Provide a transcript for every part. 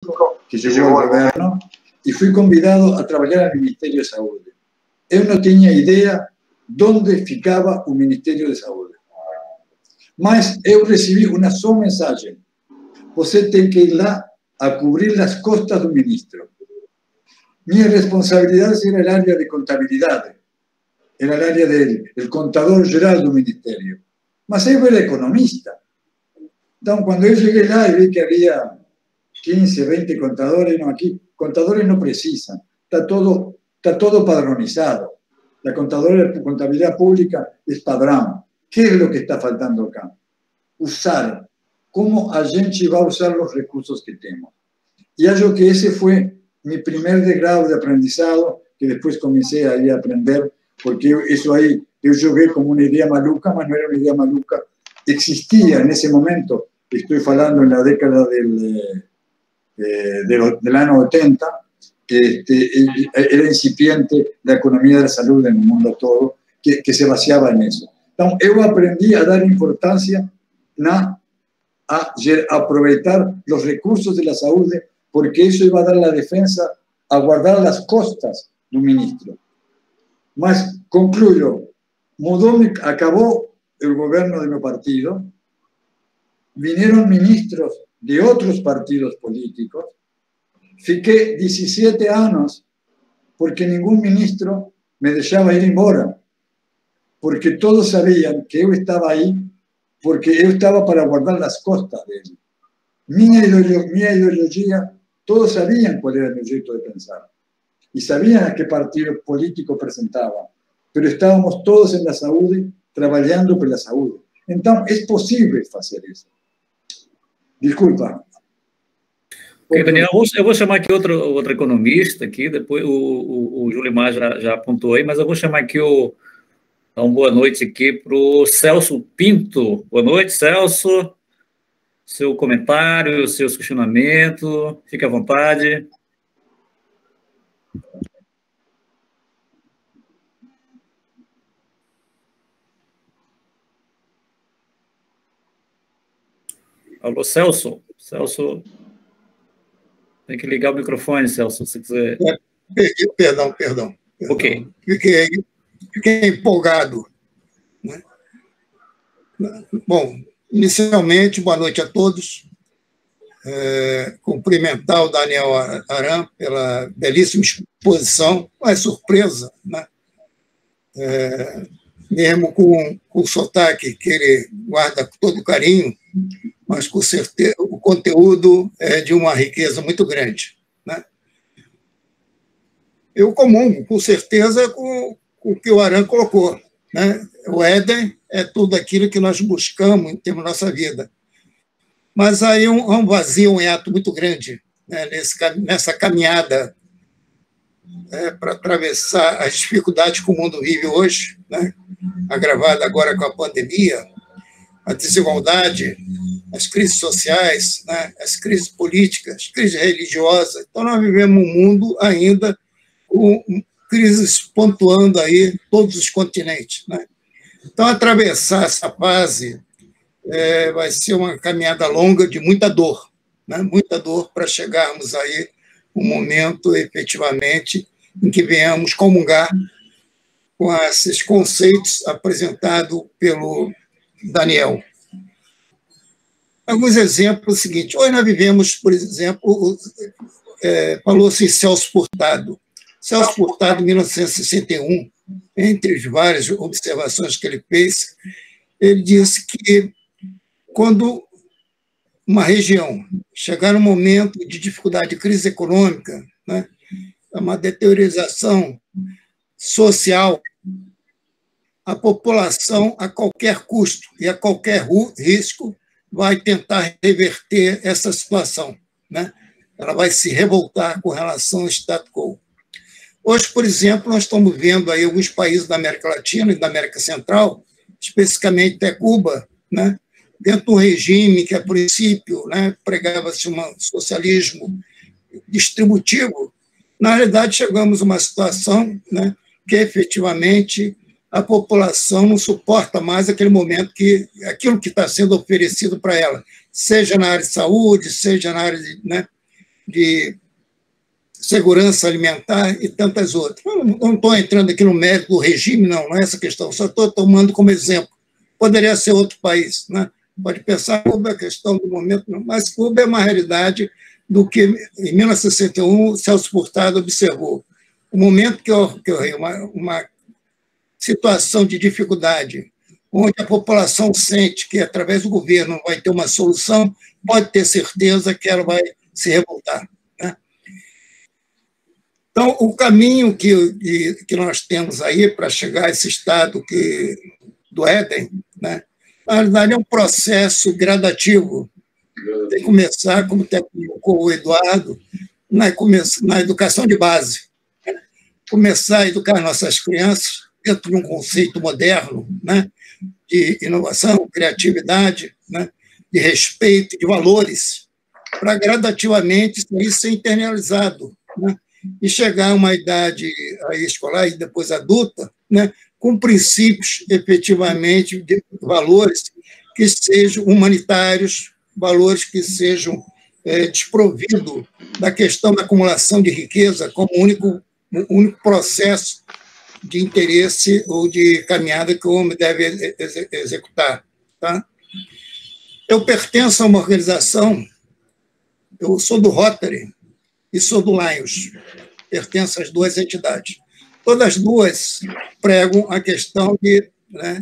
que llegó al gobierno y fui convidado a trabajar al Ministerio de Salud. Yo no tenía idea dónde ficaba un Ministerio de Salud. Mas eu recebi uma só mensagem: você tem que ir lá a cobrir as costas do ministro. Minha responsabilidade era o área de contabilidade, era o área do contador geral do ministério. Mas eu era economista. Então, quando eu cheguei lá e vi que havia 15, 20 contadores, não, aqui contadores não precisam, está todo padronizado. La contabilidad pública es padrón. ¿Qué es lo que está faltando acá? Usar. ¿Cómo a gente va a usar los recursos que tenemos? Y algo que ese fue mi primer grado de aprendizado, que después comencé ahí a aprender, porque eso ahí, yo jugué como una idea maluca, pero no era una idea maluca. Existía en ese momento, estoy hablando en la década del año 80, era incipiente la economía de la salud en el mundo todo, que se vaciaba en eso. Entonces, yo aprendí a dar importancia a aprovechar los recursos de la salud, porque eso iba a dar la defensa a guardar las costas del ministro. Mas, concluyo, acabó el gobierno de mi partido, vinieron ministros de otros partidos políticos, fiqué 17 años porque ningún ministro me dejaba ir embora, porque todos sabían que yo estaba ahí, porque yo estaba para guardar las costas de él. Mi ideología, todos sabían cuál era mi proyecto de pensar y sabían a qué partido político presentaba, pero estábamos todos en la salud, trabajando por la salud. Entonces, es posible hacer eso. Disculpa. Ok, Daniel, eu vou chamar aqui outro economista aqui, depois o Julimar já apontou aí, mas eu vou chamar aqui dar uma boa noite aqui para o Celso Pinto. Boa noite, Celso. Seu comentário, seus questionamentos, fique à vontade. Alô, Celso? Celso, tem que ligar o microfone, Celso, se quiser. Perdão. Ok. Fiquei empolgado, né? Bom, inicialmente, boa noite a todos. Cumprimentar o Daniel Aran pela belíssima exposição, uma surpresa, né? Mesmo com o sotaque que ele guarda com todo carinho, mas com certeza o conteúdo é de uma riqueza muito grande, né? Eu comungo, com certeza, com o que o Aran colocou, né? O Éden é tudo aquilo que nós buscamos em termos da nossa vida. Mas aí há um vazio, um hiato muito grande, né, nessa caminhada para atravessar as dificuldades que o mundo vive hoje, né, agravada agora com a pandemia, a desigualdade, as crises sociais, né, as crises políticas, as crises religiosas. Então, nós vivemos um mundo ainda com crises pontuando aí todos os continentes, né? Então, atravessar essa fase vai ser uma caminhada longa de muita dor, né? Muita dor para chegarmos aí um momento, efetivamente, em que venhamos comungar com esses conceitos apresentados pelo Daniel. Alguns exemplos seguintes. Hoje nós vivemos, por exemplo, falou-se em Celso Furtado. Celso Furtado, em 1961, entre as várias observações que ele fez, ele disse que quando uma região chegar num momento de dificuldade, de crise econômica, né, uma deteriorização social, a população, a qualquer custo e a qualquer risco, vai tentar reverter essa situação, né? Ela vai se revoltar com relação ao status quo. Hoje, por exemplo, nós estamos vendo aí alguns países da América Latina e da América Central, especificamente até Cuba, né, dentro de um regime que, a princípio, né, pregava-se um socialismo distributivo. Na realidade, chegamos a uma situação, né, que, efetivamente, a população não suporta mais aquele momento aquilo que está sendo oferecido para ela, seja na área de saúde, seja na área de, né, de segurança alimentar e tantas outras. Eu não estou entrando aqui no mérito do regime, não é essa questão, só estou tomando como exemplo. Poderia ser outro país, né? Pode pensar que Cuba é a questão do momento, não, mas Cuba é uma realidade do que, em 1961, Celso Furtado observou. O momento que ocorreu uma situação de dificuldade, onde a população sente que, através do governo, vai ter uma solução, pode ter certeza que ela vai se revoltar, né? Então, o caminho que nós temos aí para chegar a esse estado do Éden, né, na realidade, é um processo gradativo. Tem que começar, como colocou o Eduardo, na educação de base. Né? Começar a educar nossas crianças dentro de um conceito moderno, né, de inovação, criatividade, né, de respeito, de valores, para gradativamente isso ser internalizado, né, e chegar a uma idade aí escolar e depois adulta, né, com princípios, efetivamente, de valores que sejam humanitários, valores que sejam desprovidos da questão da acumulação de riqueza como único processo de interesse ou de caminhada que o homem deve executar. Tá? Eu pertenço a uma organização, eu sou do Rotary e sou do Lions, pertenço às duas entidades. Todas as duas pregam a questão de, né,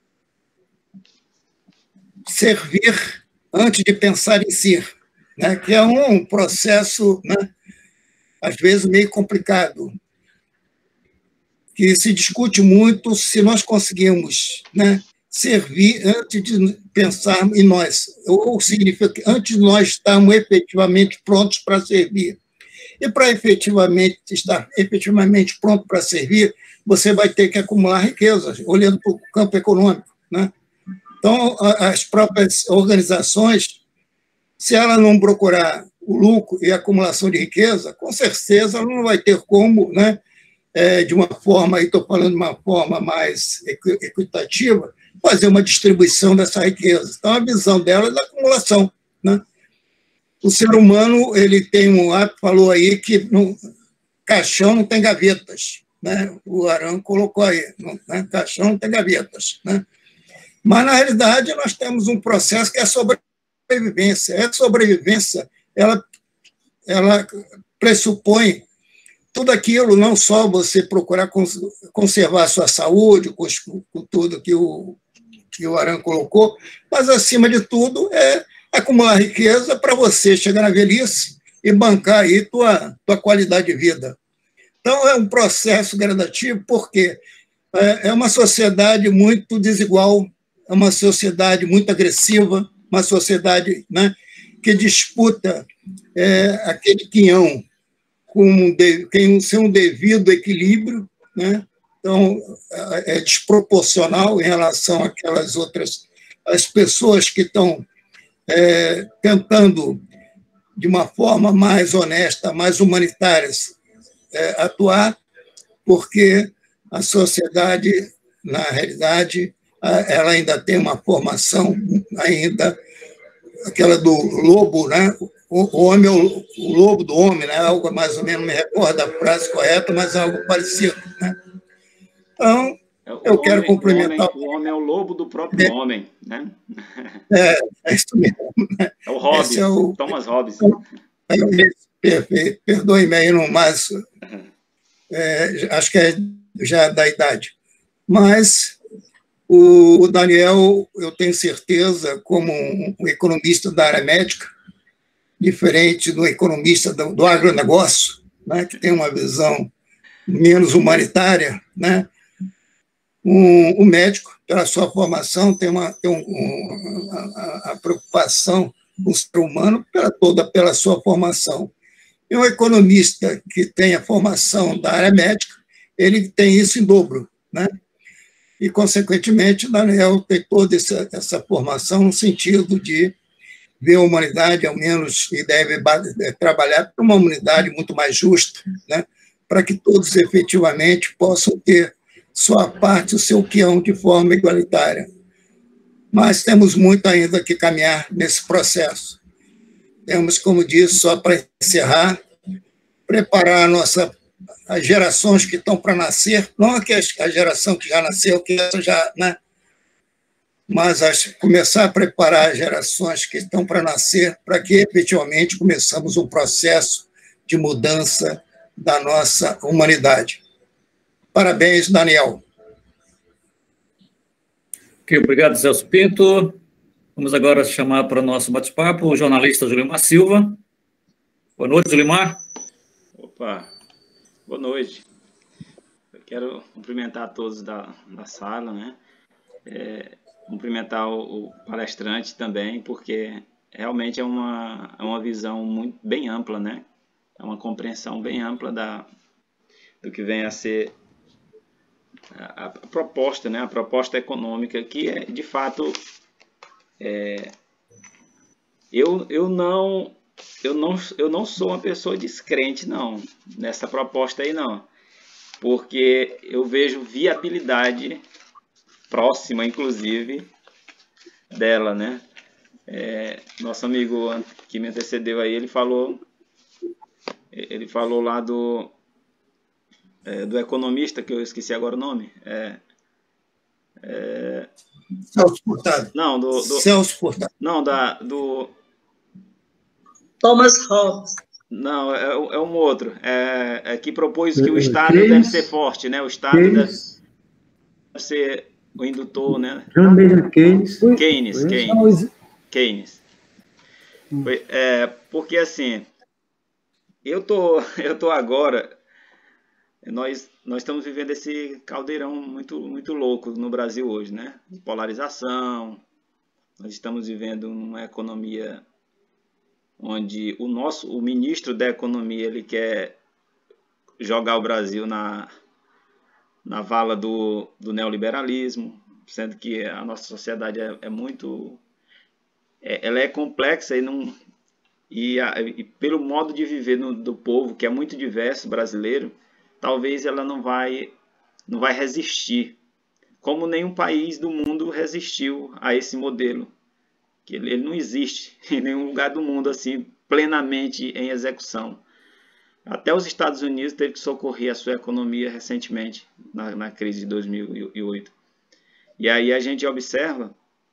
servir antes de pensar em si, né, que é um processo, né, às vezes, meio complicado, que se discute muito se nós conseguimos, né, servir antes de pensar em nós, ou significa que antes de nós estarmos efetivamente prontos para servir. E para efetivamente estar efetivamente pronto para servir, você vai ter que acumular riquezas, olhando para o campo econômico, né? Então, as próprias organizações, se ela não procurar o lucro e a acumulação de riqueza, com certeza ela não vai ter como, né, de uma forma, aí estou falando de uma forma mais equitativa, fazer uma distribuição dessa riqueza. Então, a visão dela é da acumulação, né? O ser humano, ele tem um hábito, falou aí que no caixão não tem gavetas, né? O Arão colocou aí, né? Caixão não tem gavetas, né? Mas, na realidade, nós temos um processo que é a sobrevivência. Essa sobrevivência, ela pressupõe tudo aquilo, não só você procurar conservar a sua saúde, com tudo que o Arão colocou, mas, acima de tudo, é acumular riqueza para você chegar na velhice e bancar aí tua qualidade de vida. Então, é um processo gradativo, porque é uma sociedade muito desigual, é uma sociedade muito agressiva, uma sociedade, né, que disputa aquele quinhão com um devido equilíbrio, né? Então, é desproporcional em relação àquelas outras as pessoas que estão tentando, de uma forma mais honesta, mais humanitária, atuar, porque a sociedade, na realidade, ela ainda tem uma formação, ainda aquela do lobo, né? O homem é o lobo do homem, né? Algo mais ou menos, não me recordo a frase correta, mas é algo parecido, né? Então, eu quero complementar. O homem é o lobo do próprio homem, né? É isso mesmo. Né? É o Hobbes, Thomas Hobbes. Perfeito. Perdoe-me aí, mas acho que é já da idade. Mas o Daniel, eu tenho certeza, como um economista da área médica, diferente do economista do agronegócio, né, que tem uma visão menos humanitária, né? O médico, pela sua formação, tem a preocupação com o ser humano pela sua formação. E um economista que tem a formação da área médica, ele tem isso em dobro, né? E, consequentemente, o Daniel tem toda essa formação no sentido de ver a humanidade, ao menos, e deve trabalhar para uma humanidade muito mais justa, né? Para que todos, efetivamente, possam ter sua parte, o seu quinhão de forma igualitária. Mas temos muito ainda que caminhar nesse processo. temos, como disse, só para encerrar, preparar as gerações que estão para nascer, não a geração que já nasceu, que essa já, né? Mas começar a preparar as gerações que estão para nascer, para que efetivamente começamos um processo de mudança da nossa humanidade. Parabéns, Daniel. Ok, obrigado, Celso Pinto. Vamos agora chamar para o nosso bate-papo o jornalista Julimar Silva. Boa noite, Julimar. Opa, boa noite. Eu quero cumprimentar todos da sala, né? Cumprimentar o palestrante também, porque realmente é uma visão bem ampla, né? É uma compreensão bem ampla do que vem a ser a proposta, né? A proposta econômica, que é, de fato, eu não sou uma pessoa descrente, não, nessa proposta aí, não. Porque eu vejo viabilidade próxima, inclusive, dela, né? Nosso amigo que me antecedeu aí, ele falou lá do economista, que eu esqueci agora o nome. Celso Furtado. Não, Celso Furtado. Não, do... Thomas Hobbes. Não, é um outro. Que propôs que o Estado deve ser forte, né? O Estado deve ser o indutor, né? John Maynard Keynes. Keynes. Porque assim, eu tô agora, nós estamos vivendo esse caldeirão muito, muito louco no Brasil hoje, né? De polarização. Nós estamos vivendo uma economia onde o ministro da Economia, ele quer jogar o Brasil na vala do neoliberalismo, sendo que a nossa sociedade é muito... ela é complexa e pelo modo de viver do povo, que é muito diverso, brasileiro, talvez ela não vai resistir, como nenhum país do mundo resistiu a esse modelo, que ele não existe em nenhum lugar do mundo assim plenamente em execução. Até os Estados Unidos teve que socorrer a sua economia recentemente, na crise de 2008. E aí a gente observa,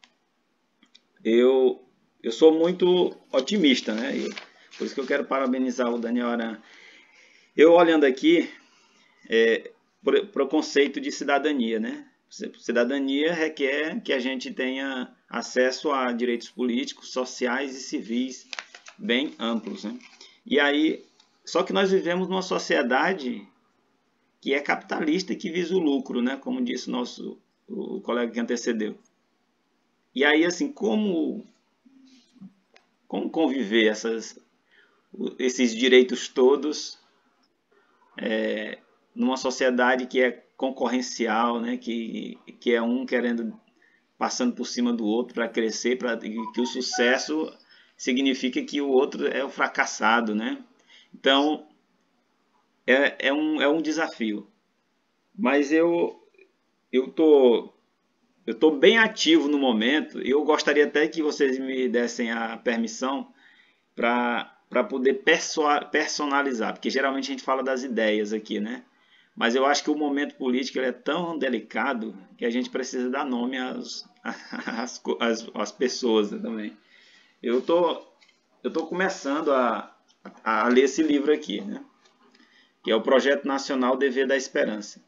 eu sou muito otimista, né? Por isso que eu quero parabenizar o Daniel Aran. Eu olhando aqui para o conceito de cidadania, né? Cidadania requer que a gente tenha acesso a direitos políticos, sociais e civis bem amplos, né? E aí, só que nós vivemos numa sociedade que é capitalista e que visa o lucro, né? Como disse o colega que antecedeu. E aí, assim, como conviver esses direitos todos numa sociedade que é concorrencial, né? Que é um passando por cima do outro para crescer, que o sucesso significa que o outro é o fracassado, né? Então, é um desafio. Mas eu tô bem ativo no momento. Eu gostaria até que vocês me dessem a permissão para poder personalizar, porque geralmente a gente fala das ideias aqui, né? Mas eu acho que o momento político ele é tão delicado que a gente precisa dar nome às pessoas também. Eu tô começando a ler esse livro aqui, né? Que é o Projeto Nacional Dever da Esperança.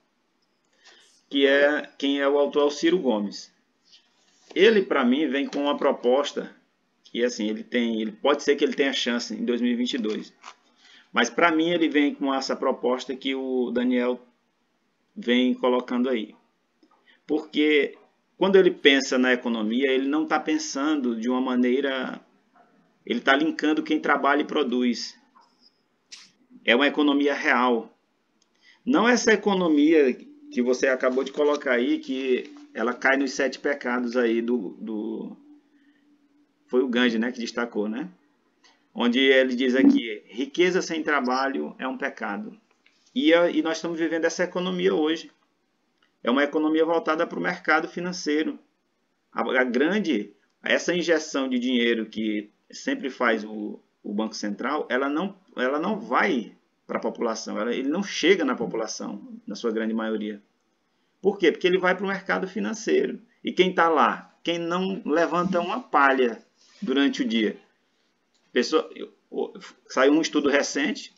Quem é o autor é o Ciro Gomes. Ele, para mim, vem com uma proposta que, assim, ele pode ser que ele tenha chance em 2022. Mas, para mim, ele vem com essa proposta que o Daniel vem colocando aí. Porque, quando ele pensa na economia, ele não está pensando de uma maneira... Ele está linkando quem trabalha e produz. É uma economia real. Não essa economia que você acabou de colocar aí, que ela cai nos 7 pecados aí foi o Gandhi, né, que destacou, né? Onde ele diz aqui, riqueza sem trabalho é um pecado. E nós estamos vivendo essa economia hoje. É uma economia voltada para o mercado financeiro. Essa injeção de dinheiro que sempre faz o o Banco Central, ela não vai para a população, ele não chega na população, na sua grande maioria. Por quê? Porque ele vai para o mercado financeiro. E quem está lá? Quem não levanta uma palha durante o dia. Saiu um estudo recente,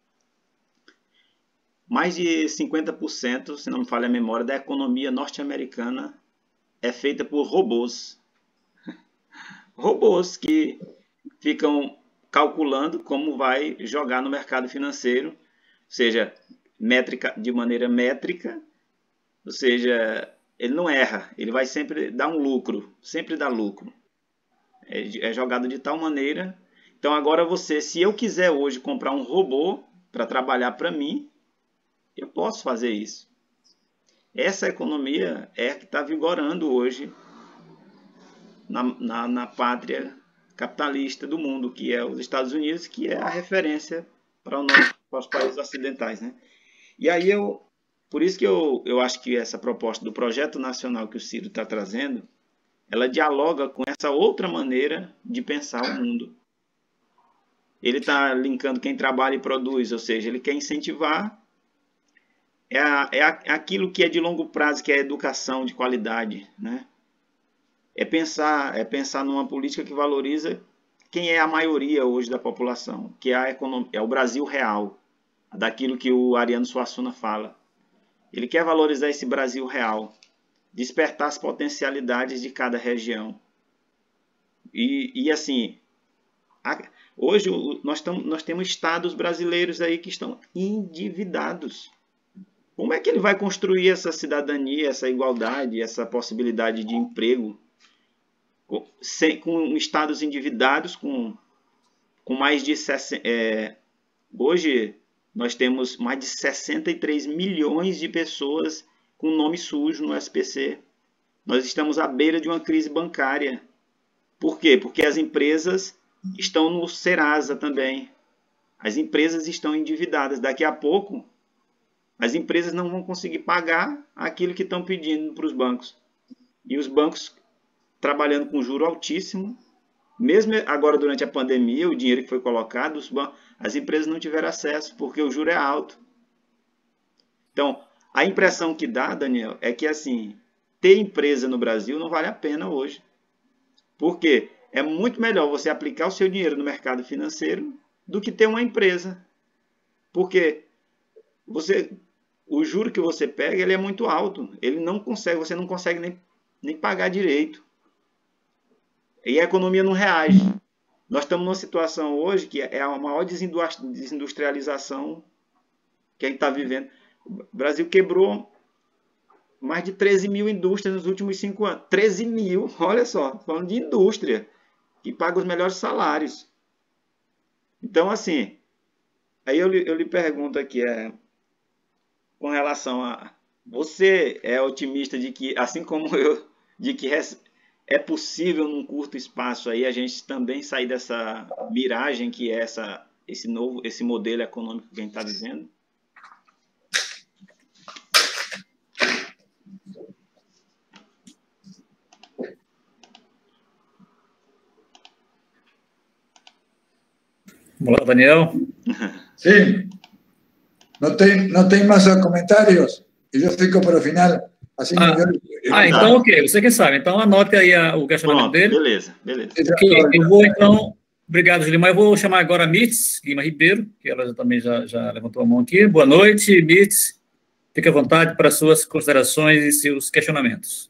mais de 50%, se não me falha a memória, da economia norte-americana é feita por robôs. Robôs que ficam calculando como vai jogar no mercado financeiro, ou seja, de maneira métrica, ou seja, ele não erra, ele vai sempre dar um lucro, sempre dá lucro. É jogado de tal maneira. Então agora se eu quiser hoje comprar um robô para trabalhar para mim, eu posso fazer isso. Essa economia é a que está vigorando hoje na pátria capitalista do mundo, que é os Estados Unidos, que é a referência para os países ocidentais, né? E aí por isso que eu acho que essa proposta do projeto nacional que o Ciro está trazendo, ela dialoga com essa outra maneira de pensar o mundo. Ele está linkando quem trabalha e produz, ou seja, ele quer incentivar aquilo que é de longo prazo, que é a educação de qualidade, né? É pensar numa política que valoriza quem é a maioria hoje da população, que é o Brasil real, daquilo que o Ariano Suassuna fala. Ele quer valorizar esse Brasil real, despertar as potencialidades de cada região. E assim, hoje nós temos estados brasileiros aí que estão endividados. Como é que ele vai construir essa cidadania, essa igualdade, essa possibilidade de emprego com estados endividados, com mais de 60... hoje nós temos mais de 63 milhões de pessoas com nome sujo no SPC. Nós estamos à beira de uma crise bancária. Por quê? Porque as empresas estão no Serasa também. As empresas estão endividadas. Daqui a pouco, as empresas não vão conseguir pagar aquilo que estão pedindo para os bancos. E os bancos trabalhando com juro altíssimo. Mesmo agora, durante a pandemia, o dinheiro que foi colocado, as empresas não tiveram acesso, porque o juro é alto. Então, a impressão que dá, Daniel, é que assim, ter empresa no Brasil não vale a pena hoje. Por quê? É muito melhor você aplicar o seu dinheiro no mercado financeiro do que ter uma empresa. Porque o juro que você pega, ele é muito alto. Você não consegue nem pagar direito. E a economia não reage. Nós estamos numa situação hoje que é a maior desindustrialização que a gente está vivendo. O Brasil quebrou mais de 13 mil indústrias nos últimos 5 anos. 13 mil, olha só, falando de indústria, que paga os melhores salários. Então, assim, aí eu lhe pergunto aqui, com relação a... Você é otimista de que, assim como eu, de que é possível num curto espaço aí a gente também sair dessa miragem que é esse modelo econômico que a gente está vivendo? Vamos lá, Daniel. Sim. Não tem mais comentários? E eu fico para o final. Assim então, ok, você que sabe. Então, anote aí o questionamento dele. Beleza. Okay, eu vou, então... Obrigado, Julimar. Eu vou chamar agora a Mirtz Lima Ribeiro, que ela também já levantou a mão aqui. Boa noite, Mirtz. Fique à vontade para suas considerações e seus questionamentos.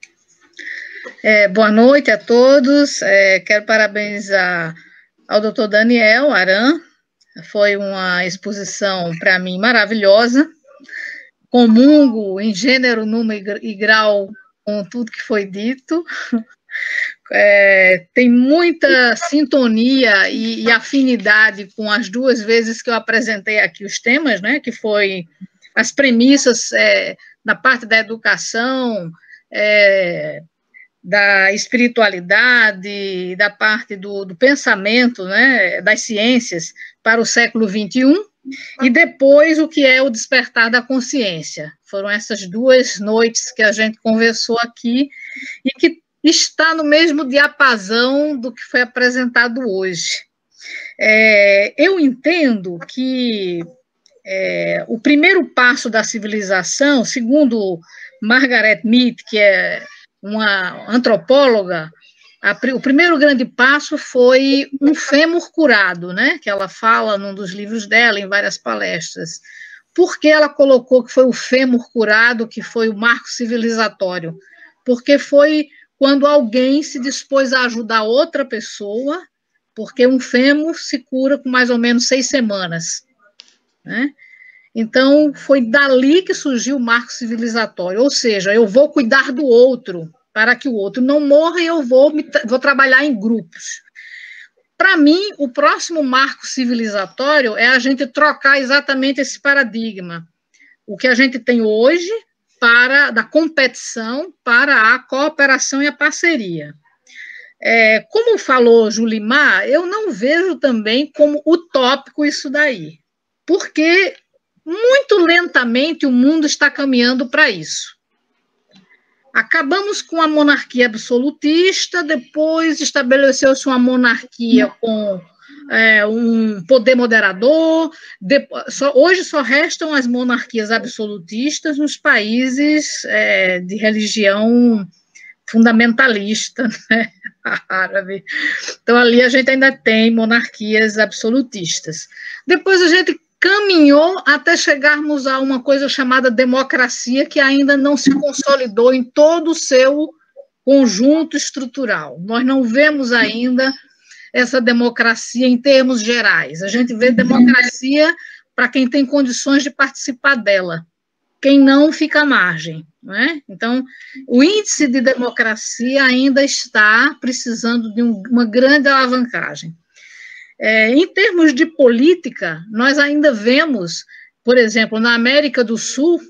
Boa noite a todos. Quero parabenizar ao doutor Daniel Aran. Foi uma exposição, para mim, maravilhosa. Comungo em gênero, número e grau com tudo que foi dito. Tem muita sintonia e afinidade com as 2 vezes que eu apresentei aqui os temas, né, que foi as premissas da parte da educação, da espiritualidade, da parte do pensamento, né, das ciências para o século XXI, e depois o que é o despertar da consciência. Foram essas 2 noites que a gente conversou aqui e que está no mesmo diapasão do que foi apresentado hoje. Eu entendo que o primeiro passo da civilização, segundo Margaret Mead, que é uma antropóloga, o primeiro grande passo foi um fêmur curado, né? Que ela fala num dos livros dela, em várias palestras. Por que ela colocou que foi o fêmur curado, que foi o marco civilizatório? Porque foi quando alguém se dispôs a ajudar outra pessoa, porque um fêmur se cura com mais ou menos 6 semanas, né? Então, foi dali que surgiu o marco civilizatório, ou seja, eu vou cuidar do outro, para que o outro não morra, e eu vou trabalhar em grupos. Para mim, o próximo marco civilizatório é a gente trocar exatamente esse paradigma. O que a gente tem hoje, da competição para a cooperação e a parceria. Como falou Julimar, eu não vejo também como utópico isso daí, porque muito lentamente o mundo está caminhando para isso. Acabamos com a monarquia absolutista, depois estabeleceu-se uma monarquia com um poder moderador, hoje só restam as monarquias absolutistas nos países de religião fundamentalista, né, árabe. Então, ali a gente ainda tem monarquias absolutistas. Depois a gente caminhou até chegarmos a uma coisa chamada democracia, que ainda não se consolidou em todo o seu conjunto estrutural. Nós não vemos ainda essa democracia em termos gerais. A gente vê democracia para quem tem condições de participar dela. Quem não, fica à margem, não é? Então, o índice de democracia ainda está precisando de uma grande alavancagem. Em termos de política, nós ainda vemos, por exemplo, na América do Sul,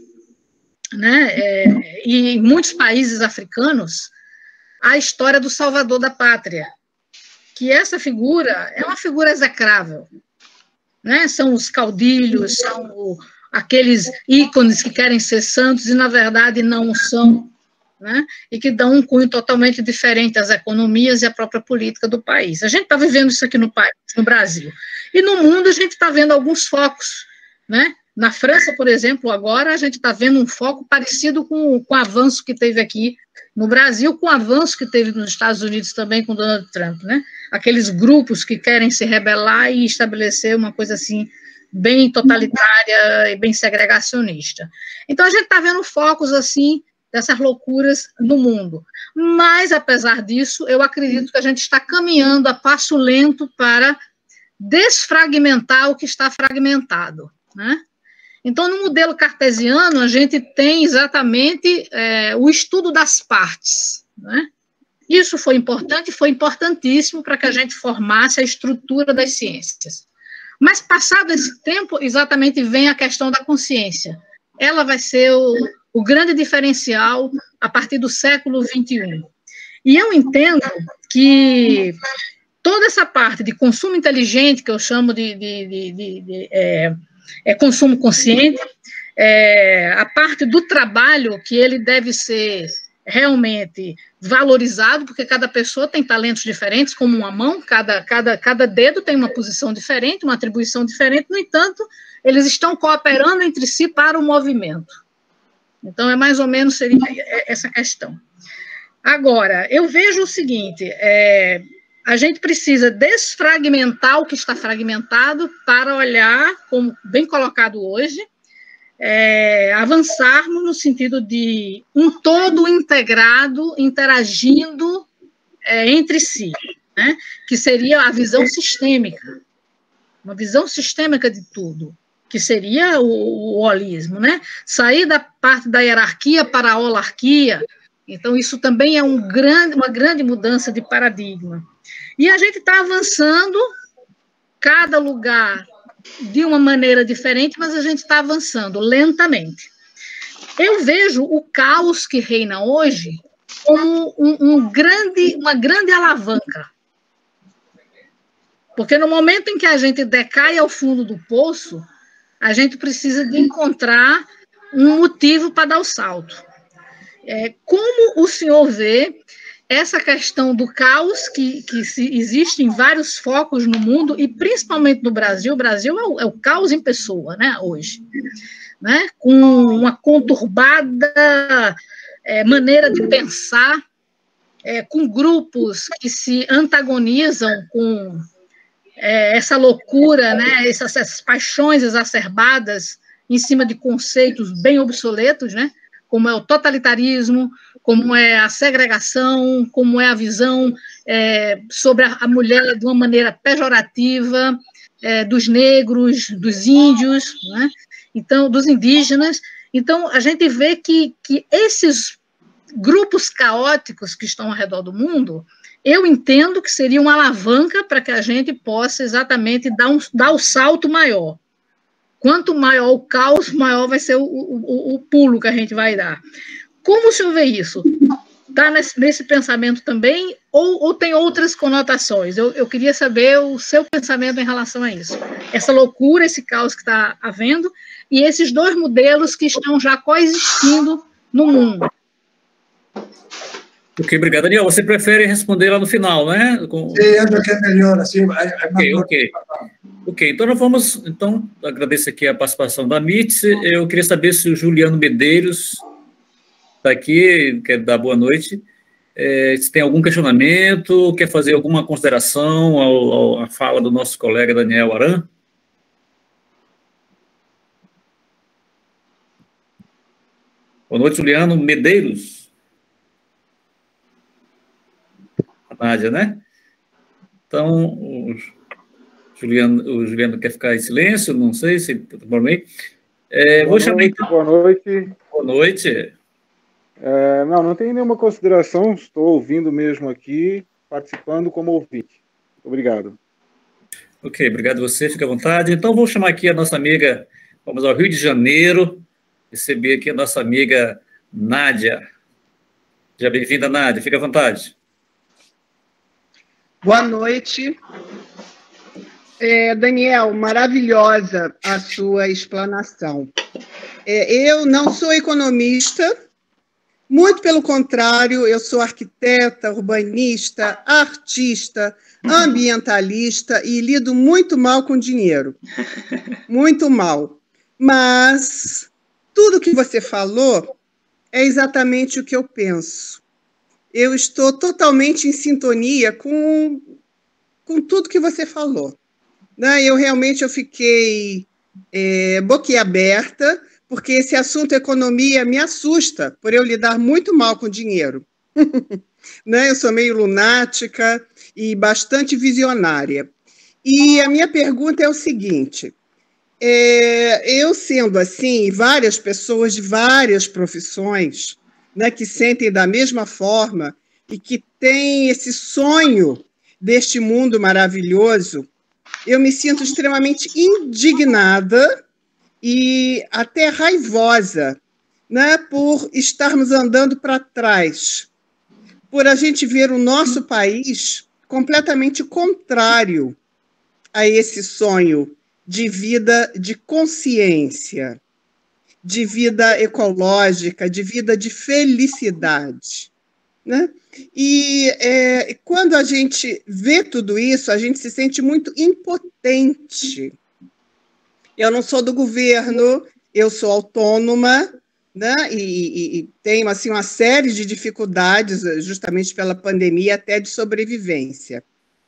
né, e em muitos países africanos, a história do salvador da pátria, que essa figura é uma figura execrável, né? São os caudilhos, são aqueles ícones que querem ser santos e, na verdade, não são, né? E que dão um cunho totalmente diferente às economias e à própria política do país. A gente está vivendo isso aqui no Brasil. E no mundo a gente está vendo alguns focos, né? Na França, por exemplo, agora a gente está vendo um foco parecido com o avanço que teve aqui no Brasil, com o avanço que teve nos Estados Unidos também com Donald Trump, né? Aqueles grupos que querem se rebelar e estabelecer uma coisa assim bem totalitária e bem segregacionista. Então a gente está vendo focos assim dessas loucuras no mundo. Mas, apesar disso, eu acredito que a gente está caminhando a passo lento para desfragmentar o que está fragmentado, né? Então, no modelo cartesiano, a gente tem exatamente o estudo das partes, né? Isso foi importante, foi importantíssimo para que a gente formasse a estrutura das ciências. Mas, passado esse tempo, exatamente vem a questão da consciência. Ela vai ser o grande diferencial a partir do século XXI. E eu entendo que toda essa parte de consumo inteligente, que eu chamo de consumo consciente, a parte do trabalho, que ele deve ser realmente valorizado, porque cada pessoa tem talentos diferentes, como uma mão, cada dedo tem uma posição diferente, uma atribuição diferente, no entanto, eles estão cooperando entre si para o movimento. Então, mais ou menos seria essa questão. Agora, eu vejo o seguinte, a gente precisa desfragmentar o que está fragmentado para olhar, como bem colocado hoje, avançarmos no sentido de um todo integrado, interagindo entre si, né? Que seria a visão sistêmica, uma visão sistêmica de tudo, que seria o holismo, né? Sair da parte da hierarquia para a holarquia. Então, isso também é uma grande mudança de paradigma. E a gente está avançando, cada lugar de uma maneira diferente, mas a gente está avançando lentamente. Eu vejo o caos que reina hoje como uma grande alavanca. Porque no momento em que a gente decai ao fundo do poço, a gente precisa de encontrar um motivo para dar o salto. Como o senhor vê essa questão do caos que existe em vários focos no mundo, e principalmente no Brasil. O Brasil é o caos em pessoa, né, hoje, né, com uma conturbada maneira de pensar, com grupos que se antagonizam com essa loucura, né, essas paixões exacerbadas em cima de conceitos bem obsoletos, né, como é o totalitarismo, como é a segregação, como é a visão sobre a mulher de uma maneira pejorativa, dos negros, dos índios, né? Então, dos indígenas. Então, a gente vê que esses grupos caóticos que estão ao redor do mundo, eu entendo que seria uma alavanca para que a gente possa exatamente dar o salto maior. Quanto maior o caos, maior vai ser o pulo que a gente vai dar. Como o senhor vê isso? Está nesse pensamento também, ou tem outras conotações? Eu queria saber o seu pensamento em relação a isso. Essa loucura, esse caos que está havendo, e esses dois modelos que estão já coexistindo no mundo. Ok, obrigado. Daniel, você prefere responder lá no final, né? Sim, acho que é melhor assim. Ok, então nós vamos, agradeço aqui a participação da MITS. Eu queria saber se o Juliano Medeiros está aqui, quer dar boa noite, se tem algum questionamento, quer fazer alguma consideração à fala do nosso colega Daniel Aran. Boa noite, Juliano Medeiros. A Nádia, né? Então, o Juliano quer ficar em silêncio, não sei se... Boa noite. Boa noite. Não tem nenhuma consideração, estou ouvindo mesmo aqui, participando como ouvinte. Obrigado. Ok, obrigado a você, fica à vontade. Então, vou chamar aqui a nossa amiga, vamos ao Rio de Janeiro, receber aqui a nossa amiga Nádia. Seja bem-vinda, Nádia, fica à vontade. Boa noite. Daniel, maravilhosa a sua explanação. Eu não sou economista, muito pelo contrário, eu sou arquiteta, urbanista, artista, ambientalista e lido muito mal com dinheiro. Muito mal. Mas tudo que você falou é exatamente o que eu penso. Eu estou totalmente em sintonia com tudo que você falou. Eu realmente fiquei boquiaberta, porque esse assunto economia me assusta, por eu lidar muito mal com dinheiro. Eu sou meio lunática e bastante visionária. E a minha pergunta é o seguinte, eu sendo assim, várias pessoas de várias profissões, que sentem da mesma forma e que têm esse sonho deste mundo maravilhoso, eu me sinto extremamente indignada e até raivosa, por estarmos andando para trás, por a gente ver o nosso país completamente contrário a esse sonho de vida de consciência, de vida ecológica, de vida de felicidade. E quando a gente vê tudo isso, a gente se sente muito impotente. Eu não sou do governo, eu sou autônoma, e tenho assim, uma série de dificuldades, justamente pela pandemia, até de sobrevivência.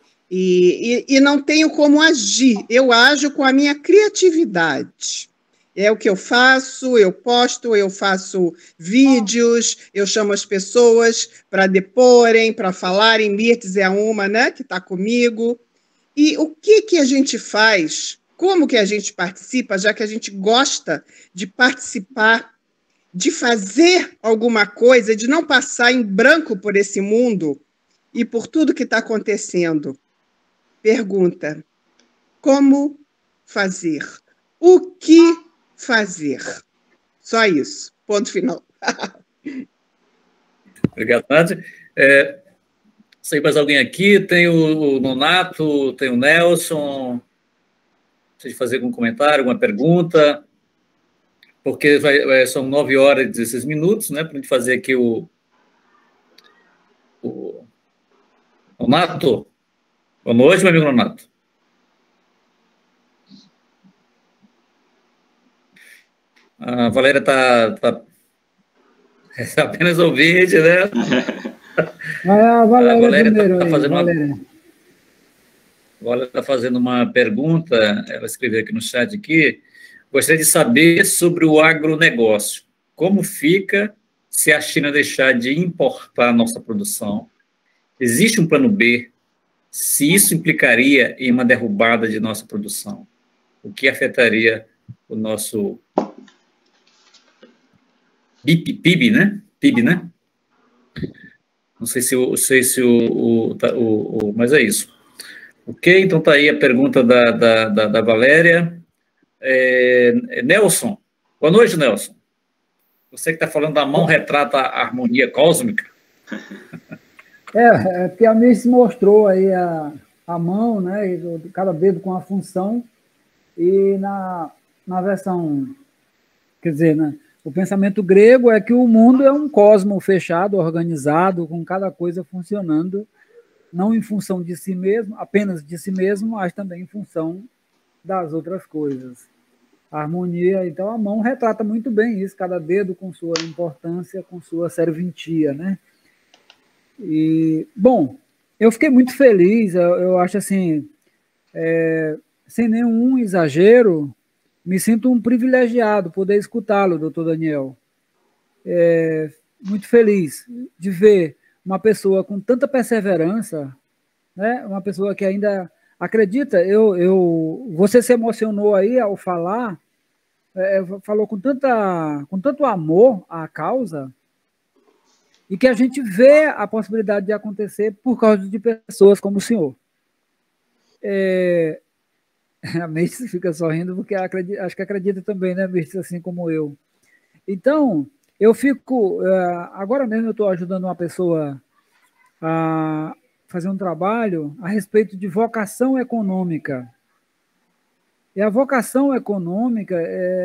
E não tenho como agir, eu ajo com a minha criatividade. É o que eu faço, eu posto, eu faço vídeos, eu chamo as pessoas para deporem, para falarem. Mirtes é uma, que está comigo. E o que a gente faz, como que a gente participa, já que a gente gosta de participar, de fazer alguma coisa, de não passar em branco por esse mundo e por tudo que está acontecendo? Pergunta, como fazer? O que fazer? Só isso. Ponto final. Obrigado, Nádia. Sei mais alguém aqui? Tem o Nonato, tem o Nelson. Precisa fazer algum comentário, alguma pergunta? Porque são 9 horas e 16 minutos, para a gente fazer aqui Nonato. Boa noite, meu amigo Nonato. A Valéria está apenas ouvinte, né? A Valéria primeiro está aí, fazendo Valéria. Valéria está fazendo uma pergunta, ela escreveu aqui no chat aqui, gostaria de saber sobre o agronegócio. Como fica se a China deixar de importar a nossa produção? Existe um plano B? Se isso implicaria em uma derrubada de nossa produção, o que afetaria o nosso PIB, né? PIB, né? Não sei se mas é isso. Ok, então está aí a pergunta da Valéria. Nelson, boa noite, Nelson. Você que está falando da mão retrata a harmonia cósmica. Porque a Miss mostrou aí a mão, né, cada dedo com a função, e na versão, quer dizer, né, o pensamento grego é que o mundo é um cosmo fechado, organizado, com cada coisa funcionando, não em função de si mesmo, apenas de si mesmo, mas também em função das outras coisas. A harmonia, então a mão retrata muito bem isso, cada dedo com sua importância, com sua serventia, né? E, bom, eu fiquei muito feliz, eu acho assim, sem nenhum exagero, me sinto um privilegiado poder escutá-lo, doutor Daniel. Muito feliz de ver uma pessoa com tanta perseverança, né? Uma pessoa que ainda acredita. Você se emocionou aí ao falar, falou com tanto amor à causa, e que a gente vê a possibilidade de acontecer por causa de pessoas como o senhor. A Mirtz fica sorrindo porque acho que acredita também, né, Mirtz, assim como eu. Então, eu fico... agora mesmo eu estou ajudando uma pessoa a fazer um trabalho a respeito de vocação econômica. E a vocação econômica,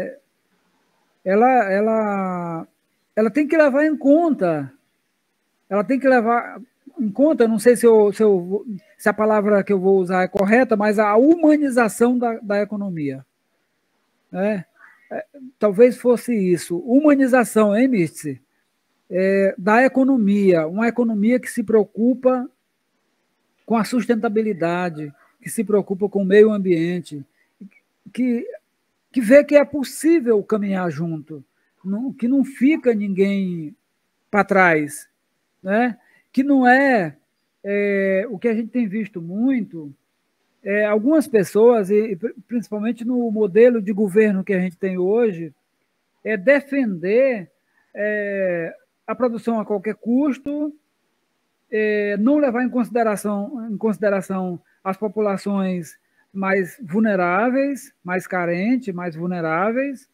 ela tem que levar em conta... Ela tem que levar em conta, não sei se a palavra que eu vou usar é correta, mas a humanização da economia. Talvez fosse isso. Humanização, hein, Mirtz? Da economia. Uma economia que se preocupa com a sustentabilidade, que se preocupa com o meio ambiente, que vê que é possível caminhar junto, que não fica ninguém para trás. Né? Que não o que a gente tem visto muito, algumas pessoas, e principalmente no modelo de governo que a gente tem hoje, defender a produção a qualquer custo, não levar em consideração as populações mais vulneráveis, mais carentes, mais vulneráveis,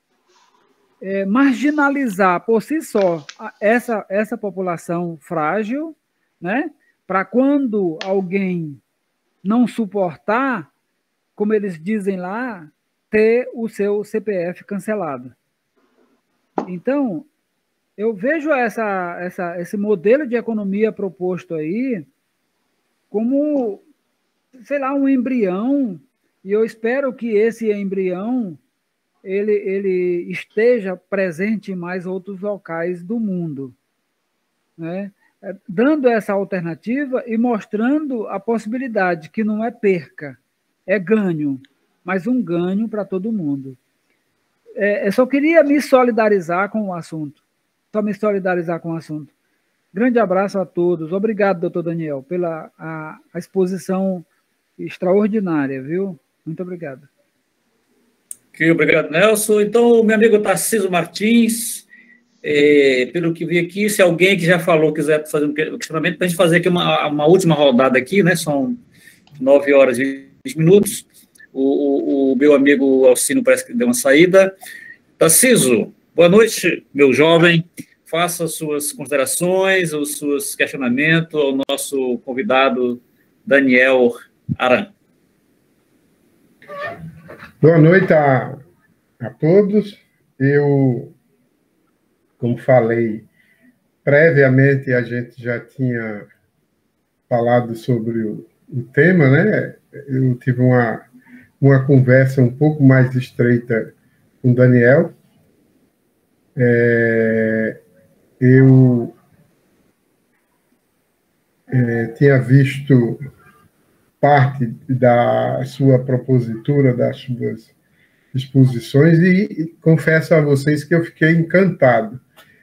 marginalizar por si só essa população frágil, né? Para quando alguém não suportar, como eles dizem lá, ter o seu CPF cancelado. Então, eu vejo esse modelo de economia proposto aí como, sei lá, um embrião, e eu espero que esse embrião ele esteja presente em mais outros locais do mundo, né? Dando essa alternativa e mostrando a possibilidade que não é perca, é ganho, mas um ganho para todo mundo. Eu só queria me solidarizar com o assunto, Grande abraço a todos. Obrigado, doutor Daniel, pela a exposição extraordinária, viu? Muito obrigado. Obrigado, Nelson. Então, meu amigo Tarcísio Martins, pelo que vi aqui, se alguém que já falou quiser fazer um questionamento, para a gente fazer aqui uma última rodada aqui, né? São 9 horas e 20 minutos. O meu amigo Alcino parece que deu uma saída. Tarcísio, boa noite, meu jovem. Faça suas considerações, os seus questionamentos ao nosso convidado, Daniel Aran. Boa noite a todos. Eu, como falei, previamente a gente já tinha falado sobre o tema, né? Eu tive uma conversa um pouco mais estreita com o Daniel. Eu tinha visto parte da sua propositura, das suas exposições, e confesso a vocês que eu fiquei encantado.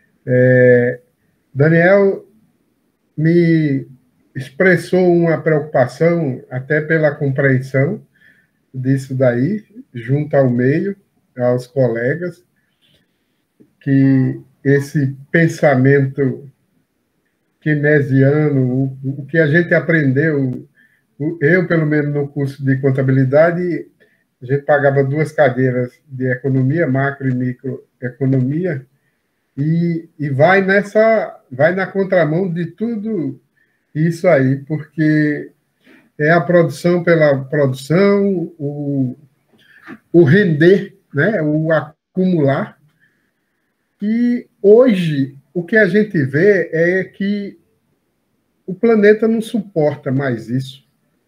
Daniel me expressou uma preocupação, até pela compreensão disso daí, junto ao meio, aos colegas, que esse pensamento keynesiano, o que a gente aprendeu, eu, pelo menos, no curso de contabilidade, a gente pagava 2 cadeiras de economia, macro e microeconomia, e vai na contramão de tudo isso aí, porque é a produção pela produção, o render, né, o acumular. E hoje o que a gente vê é que o planeta não suporta mais isso.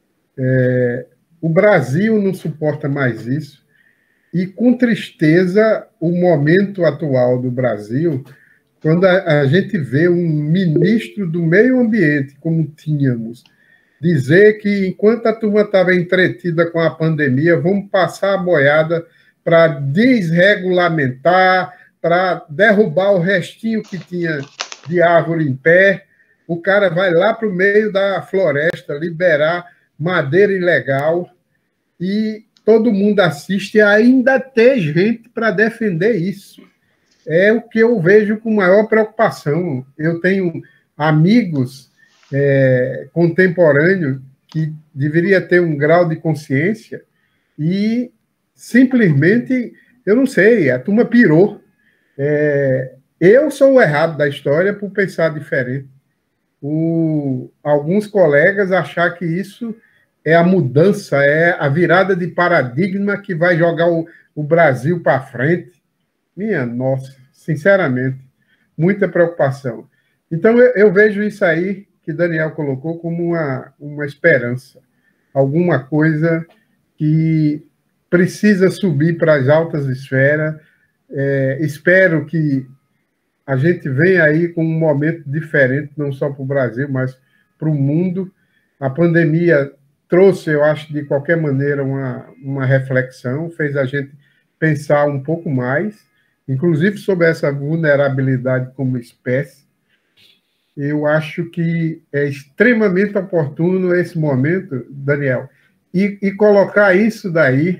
O Brasil não suporta mais isso. E, com tristeza, o momento atual do Brasil, quando a gente vê um ministro do meio ambiente, como tínhamos, dizer que, enquanto a turma estava entretida com a pandemia, vamos passar a boiada para desregulamentar, para derrubar o restinho que tinha de árvore em pé. O cara vai lá para o meio da floresta liberar madeira ilegal e todo mundo assiste, e ainda tem gente para defender isso. É o que eu vejo com maior preocupação. Eu tenho amigos contemporâneos que deveria ter um grau de consciência e simplesmente, eu não sei, a turma pirou. Eu sou o errado da história por pensar diferente. Alguns colegas achar que isso é a mudança, é a virada de paradigma que vai jogar o Brasil para frente. Minha nossa, sinceramente, muita preocupação. Então, eu vejo isso aí que Daniel colocou como uma esperança, alguma coisa que precisa subir para as altas esferas. Espero que a gente venha aí com um momento diferente, não só para o Brasil, mas para o mundo. A pandemia trouxe, eu acho, de qualquer maneira, uma reflexão, fez a gente pensar um pouco mais, inclusive sobre essa vulnerabilidade como espécie. Eu acho que é extremamente oportuno esse momento, Daniel, e colocar isso daí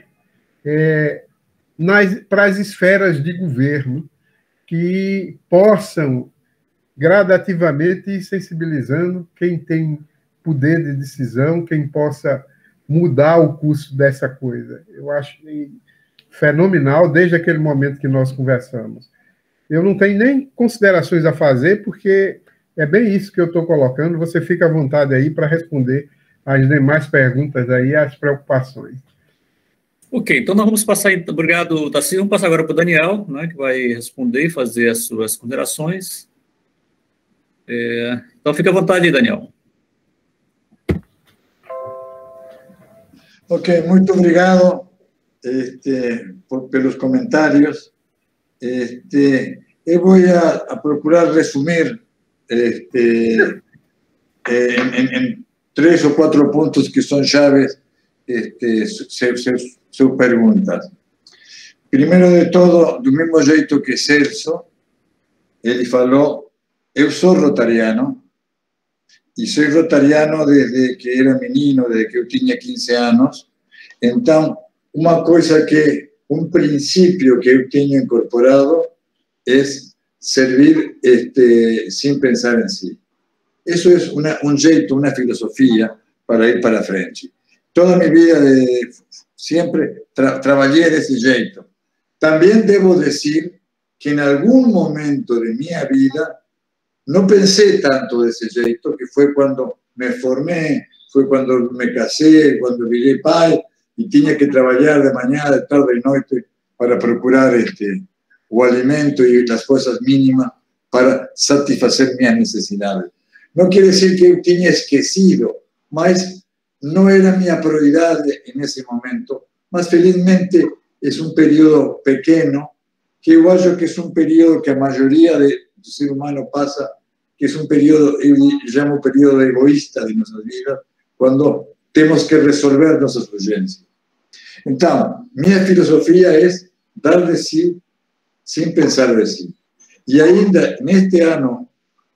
para as esferas de governo, que possam gradativamente ir sensibilizando quem tem poder de decisão, quem possa mudar o curso dessa coisa. Eu acho fenomenal desde aquele momento que nós conversamos. Eu não tenho nem considerações a fazer, porque é bem isso que eu estou colocando. Você fica à vontade aí para responder as demais perguntas aí, as preocupações. Ok, então nós vamos passar, obrigado, Tarcísio, vamos passar agora para o Daniel, né, que vai responder e fazer as suas considerações. Então fica à vontade, Daniel. Ok, muito obrigado pelos comentários. Eu vou a procurar resumir em 3 ou 4 pontos que são chaves sus preguntas. Primero de todo, do mesmo jeito que Celso, ele falou, eu sou rotariano, e sou rotariano desde que era menino, desde que eu tinha 15 anos. Então, uma coisa um princípio que eu tenho incorporado é servir sem pensar em si. Isso é um jeito, uma filosofia para ir para frente. Toda mi vida siempre trabajé de ese jeito. También debo decir que en algún momento de mi vida no pensé tanto de ese jeito, que fue cuando me formé, fue cuando me casé, cuando viré pai y tenía que trabajar de mañana, de tarde y noche para procurar o alimento y las cosas mínimas para satisfacer mis necesidades. Não quer dizer que eu tinha esquecido, mas não era minha prioridade nesse momento. Mas, felizmente, é um período pequeno, que eu acho que é um período que a maioria do ser humano passa, que é um período, eu chamo período egoísta de nossas vidas, quando temos que resolver nossas urgências. Então, minha filosofia é dar de si sem pensar de si. E ainda, neste ano,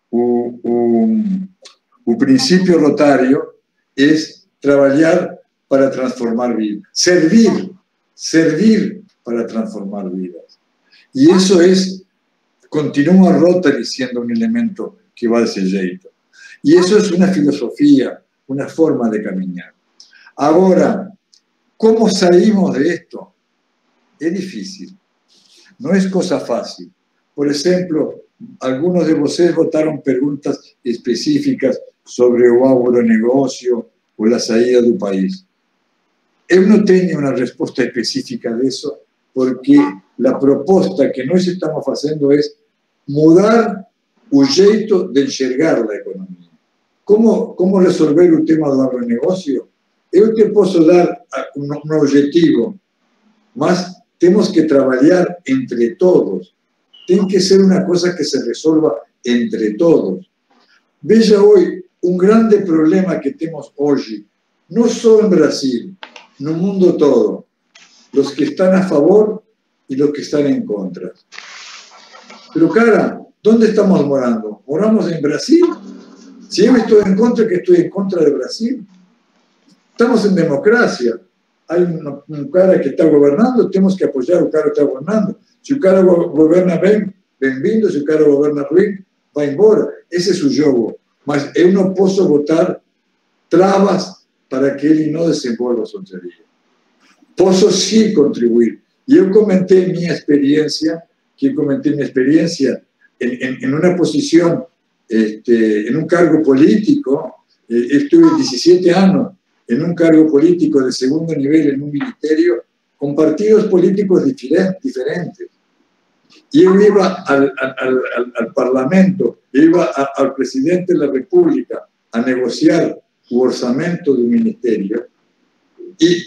o princípio rotário é trabalhar para transformar vidas. Servir para transformar vidas. E isso continua Rotary sendo um elemento que va desse jeito. E isso é uma filosofia, uma forma de caminhar. Agora, como saímos de esto? É difícil. Não é coisa fácil. Por exemplo, algunos de vocês botaram perguntas específicas sobre o agronegócio ou a saída do país. Eu não tenho uma resposta específica disso, porque a proposta que nós estamos fazendo é mudar o jeito de enxergar a economia. Como resolver o tema do agronegócio? Eu te posso dar um objetivo, mas temos que trabalhar entre todos. Tem que ser uma coisa que se resolva entre todos. Veja hoje, um grande problema que temos hoje, não só em Brasil, no mundo todo, os que estão a favor e os que estão em contra. Pero, cara, onde estamos morando? ¿Moramos en Brasil? Si yo estoy en contra, que estoy en contra de Brasil. Estamos en democracia. Hay un cara que está gobernando, tenemos que apoyar al cara que está gobernando. Si el cara governa bien, bienvenido. Si el cara governa ruim, va embora. Ese es su jogo. Mas eu não posso botar travas para que ele não desenvolva sua teoria. Posso sim contribuir. E eu comentei minha experiência, en una posición, en un cargo político. Estuve 17 años en un cargo político de segundo nivel en un ministerio con partidos políticos diferentes. Y yo iba al Parlamento, iba al presidente de la República a negociar el orçamento del ministerio. Y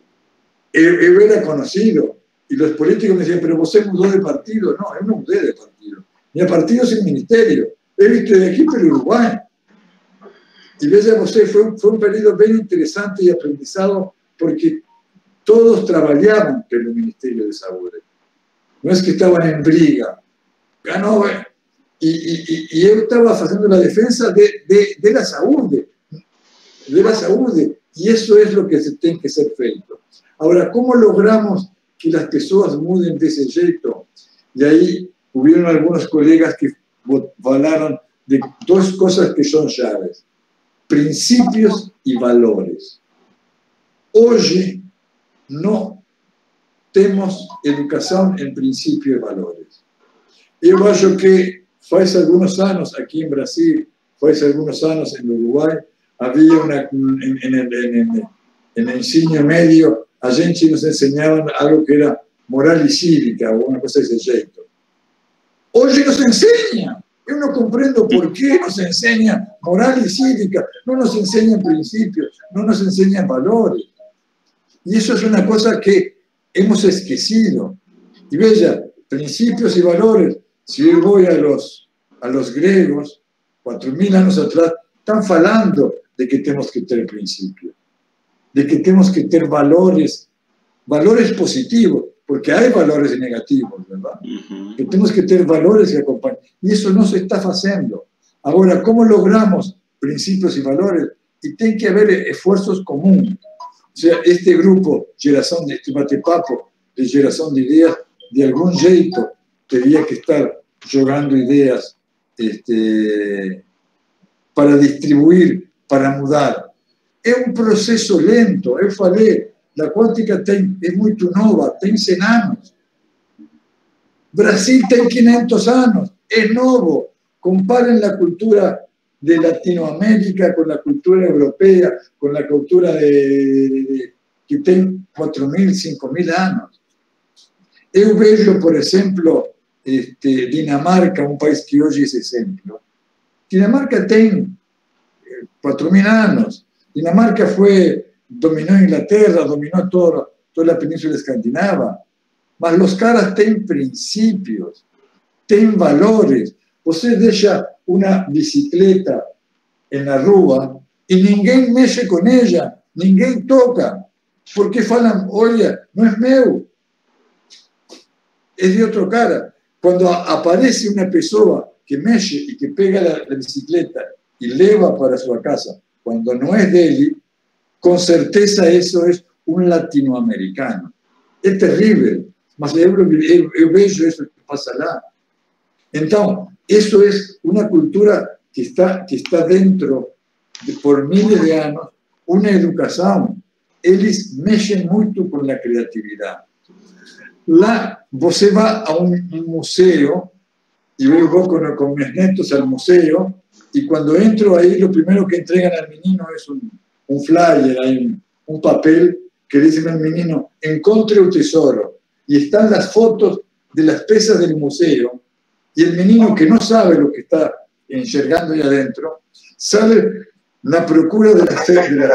yo era conocido. Y los políticos me decían, pero você mudó de partido. No, yo no mudé de partido. Mi partido es el ministerio. He visto de aquí para Uruguay. Y veja você, fue un periodo bien interesante y aprendizado, porque todos trabajaban en el Ministerio de Salud. No es que estaban en briga. Ganó, y yo estaba haciendo la defensa de la salud. De la salud. Y eso es lo que se tiene que ser feito. Ahora, ¿cómo logramos que las personas muden de ese jeito? Y ahí hubieron algunos colegas que hablaron de dos cosas que son llaves: principios y valores. Hoy no tenemos educación en principios y valores. Yo creo que hace algunos años aquí en Brasil, hace algunos años en Uruguay, había en el ensino medio, a gente nos enseñaban algo que era moral y cívica, o una cosa de ese jeito. Hoy nos enseña. Yo no comprendo por qué nos enseña moral y cívica, no nos enseñan principios, no nos enseñan valores. Y eso es una cosa que hemos esquecido. Y vea, principios y valores, si yo voy a los griegos, 4.000 años atrás, están hablando de que tenemos que tener principios, de que tenemos que tener valores positivos, porque hay valores negativos, ¿verdad? Que tenemos que tener valores que acompañen. Y eso no se está haciendo. Ahora, ¿cómo logramos principios y valores? Y tiene que haber esfuerzos comunes. O sea, este grupo, este bate-papo de geração de ideas, de algún jeito, tendría que estar jugando ideas para distribuir, para mudar. Es un proceso lento. Eu falei, la cuántica es muy nova, tem 100 años. Brasil tem 500 años, es nuevo. Comparen la cultura de Latinoamérica con la cultura europea, con la cultura que tem 4.000, 5.000 años. Eu vejo, por ejemplo, Dinamarca, un país que hoy es ejemplo. Dinamarca tem 4.000 años. Dinamarca dominó Inglaterra, dominó toda la península escandinava. Mas los caras tienen principios, tienen valores. Você deja una bicicleta en la rúa y ninguém mexe con ella, ninguém toca. Porque falan, oye, no es meu, es de otro cara. Cuando aparece una persona que mexe y que pega la bicicleta y leva para su casa, cuando no es de él, con certeza eso es un latinoamericano. Es terrible, mas yo veo eso que pasa lá. Entonces, eso es una cultura que está dentro, por miles de años, una educación. Ellos mexen mucho con la creatividad. Lá, você va a un museo, y yo voy con mis netos al museo, y cuando entro ahí, lo primero que entregan al menino es un flyer, hay un papel que dice al menino, encontre un tesoro. Y están las fotos de las piezas del museo, y el menino que no sabe lo que está enxergando ahí adentro, sale la procura de las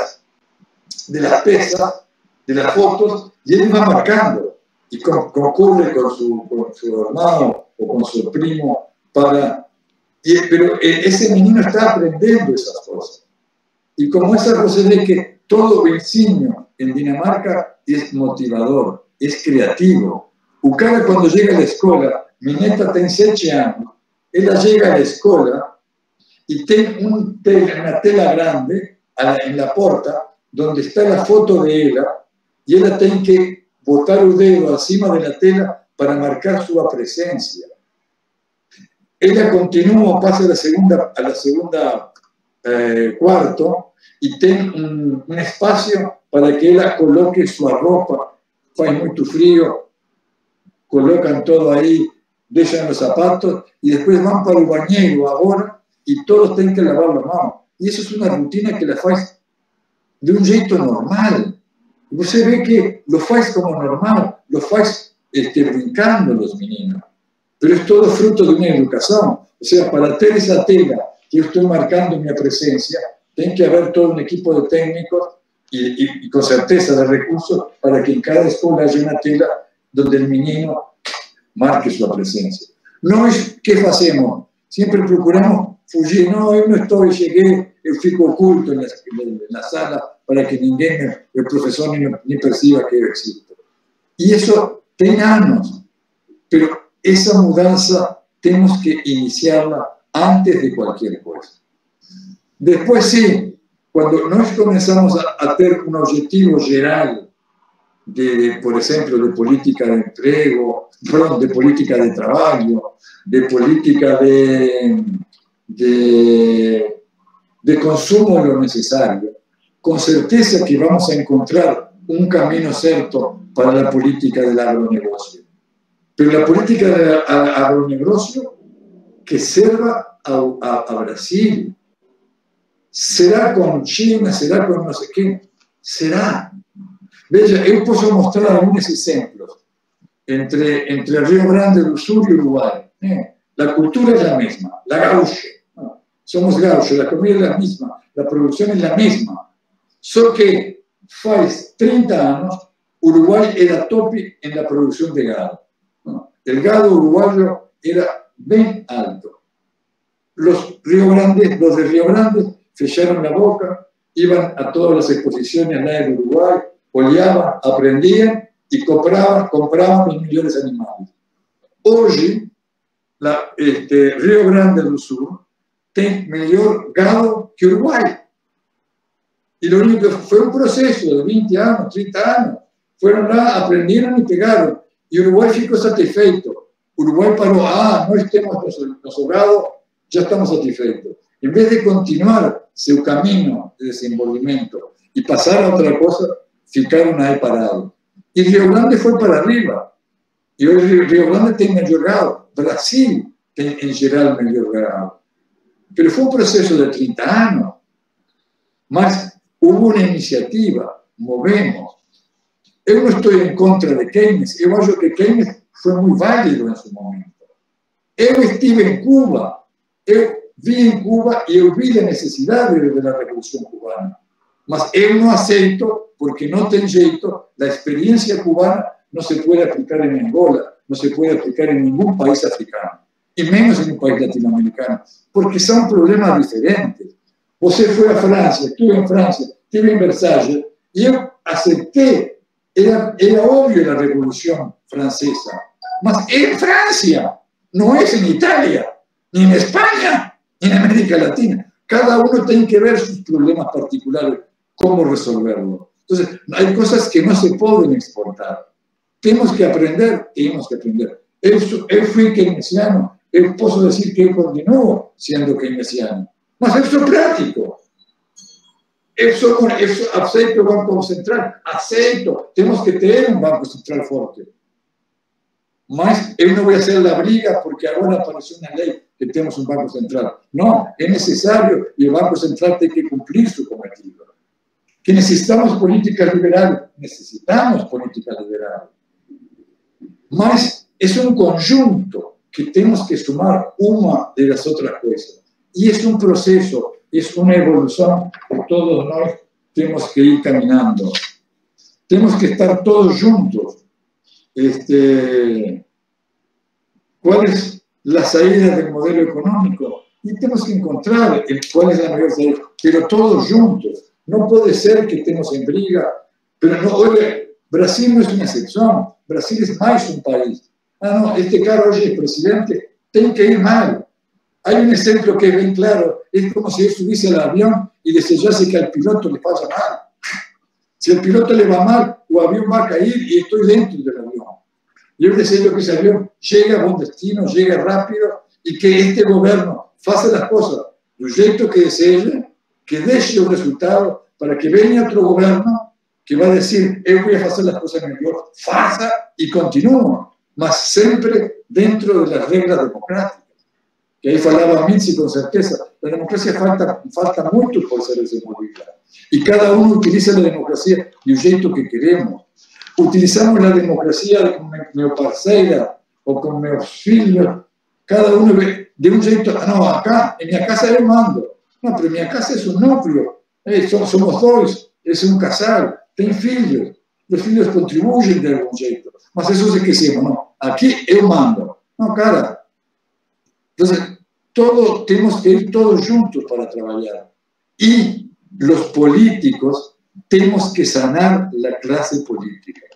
piezas, de las fotos, y él va marcando, y concurre con su hermano o con su primo pero ese menino está aprendiendo esas cosas. Y como esa cosa de que todo el enseño en Dinamarca es motivador, es creativo. O cara cuando llega a la escuela, mi neta tiene 7 años, ella llega a la escuela y tiene una tela grande en la puerta donde está la foto de ella y ella tiene que botar el dedo encima de la tela para marcar su presencia. Ella continúa, pasa a la segunda cuarto y tiene un espacio para que ella coloque su ropa. Faz mucho frío, colocan todo ahí, dejan los zapatos y después van para el bañero ahora y todos tienen que lavar la mano. Y eso es una rutina que la faz de un jeito normal. Você ve que lo faz como normal, lo faz brincando los meninos. Pero es todo fruto de una educación. O sea, para tener esa tela que yo estoy marcando mi presencia, tiene que haber todo un equipo de técnicos y con certeza de recursos para que en cada escuela haya una tela donde el menino marque su presencia. No es ¿qué hacemos? Siempre procuramos fugir. No, yo no estoy, llegué, yo fico oculto en la sala para que el profesor ni perciba que yo existo. Y eso tiene años, pero esa mudanza tenemos que iniciarla antes de cualquier cosa. Después sí, cuando nos comenzamos a tener un objetivo general por ejemplo, de política de empleo, de política de trabajo, de política de consumo de lo necesario, con certeza que vamos a encontrar un camino cierto para la política del agronegocio. Pero la política del agronegocio que sirva a Brasil, será con China, será con no sé qué, será. Veja, yo puedo mostrar algunos ejemplos entre Río Grande do Sul y Uruguay. La cultura es la misma, la gaucha. Somos gauchos, la comida es la misma, la producción es la misma. Solo que hace 30 años Uruguay era tope en la producción de gado. El gado uruguayo era bien alto. Los de Río Grande fecharon la boca, iban a todas las exposiciones en Uruguay, olhaban, aprendían y compraban los mejores animales. Hoy, Río Grande do Sul tiene mejor gado que Uruguay. Y lo único que fue un proceso de 20 años, 30 años. Fueron lá, aprendieron y pegaron. Y Uruguay ficou satisfeito. Uruguay paró, no tenemos nuestro gado, ya estamos satisfeitos. En vez de continuar su camino de desenvolvimiento y pasar a otra cosa, ficaron ahí parados. Y Río Grande fue para arriba. Y hoy Río Grande tiene mejor gado. Brasil tiene en general mejor gado. Pero fue un proceso de 30 años. Mas hubo una iniciativa, movemos. Yo no estoy en contra de Keynes. Yo creo que Keynes fue muy válido en su momento. Yo estuve en Cuba. Yo vi en Cuba y yo vi la necesidad de la revolución cubana. Mas yo no acepto, porque no tengo jeito, la experiencia cubana no se puede aplicar en Angola, no se puede aplicar en ningún país africano, y menos en un país latinoamericano, porque son problemas diferentes. Usted fue a Francia, estuve en Francia, estuve en Versalles, y yo acepté, era obvio la revolución francesa, mas en Francia, no es en Italia, ni en España, ni en América Latina. Cada uno tiene que ver sus problemas particulares, cómo resolverlo. Entonces, hay cosas que no se pueden exportar. Tenemos que aprender. Yo fui keynesiano, yo puedo decir que yo continúo siendo keynesiano, mas yo soy práctico. Yo acepto el Banco Central, acepto, tenemos que tener un Banco Central fuerte. Mas yo no voy a hacer la briga porque ahora apareció una ley que tenemos un Banco Central. No, es necesario y el Banco Central tiene que cumplir su cometido. Que necesitamos políticas liberales, mas es un conjunto que tenemos que sumar una de las otras cosas. Y es un proceso, es una evolución que todos nosotros tenemos que ir caminando. Tenemos que estar todos juntos. ¿Cuál es la salida del modelo económico? Y tenemos que encontrar cuál es la mejor salida, pero todos juntos. No puede ser que estemos en briga, pero no, oye, Brasil no es una excepción, Brasil es más un país. No, este cara hoy es presidente, tiene que ir mal. Hay un ejemplo que es bien claro, es como si él subiese al avión y deseyase que al piloto le vaya mal. Si al piloto le va mal, el avión va a caer y estoy dentro del avión. Yo deseo que ese avión llegue a buen destino, llegue rápido y que este gobierno haga las cosas del jeito que desee, que deje un resultado para que venga otro gobierno que va a decir, yo voy a hacer las cosas mejor, faça y continúa, mas siempre dentro de las reglas democráticas. Que ahí falaba Mitzi con certeza, la democracia falta mucho por ser desenvolvida. Y cada uno utiliza la democracia de un jeito que queremos. Utilizamos la democracia con mi parceira o con mis hijos, cada uno de un jeito, no, acá, en mi casa yo mando. No, pero mi casa es un núcleo, somos dos, es un casal, tem filhos, los filhos contribuyen de algún jeito. Mas eso es que decimos, no, aquí yo mando. No, cara. Entonces, tenemos que ir todos juntos para trabajar. Y los políticos tenemos que sanar la clase política.